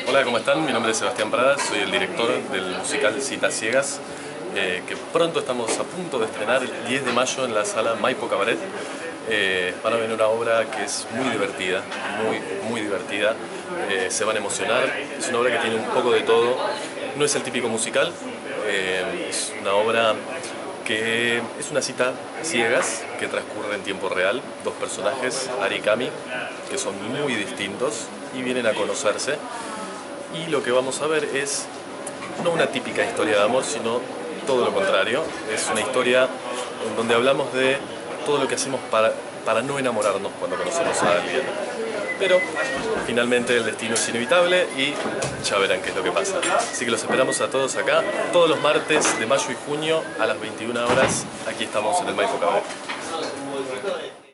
Hola, ¿cómo están? Mi nombre es Sebastián Prada, soy el director del musical Citas Ciegas, que pronto estamos a punto de estrenar el 10 de mayo en la sala Maipo Cabaret. Van a ver una obra que es muy divertida, muy divertida, se van a emocionar. Es una obra que tiene un poco de todo, no es el típico musical, es una obra que es una cita ciegas que transcurre en tiempo real. Dos personajes, Ari y Cami, que son muy distintos y vienen a conocerse. Y lo que vamos a ver es no una típica historia de amor, sino todo lo contrario. Es una historia en donde hablamos de todo lo que hacemos para no enamorarnos cuando conocemos a alguien. Pero finalmente el destino es inevitable y ya verán qué es lo que pasa. Así que los esperamos a todos acá, todos los martes de mayo y junio a las 21 horas. Aquí estamos en el Maipo Cabaret.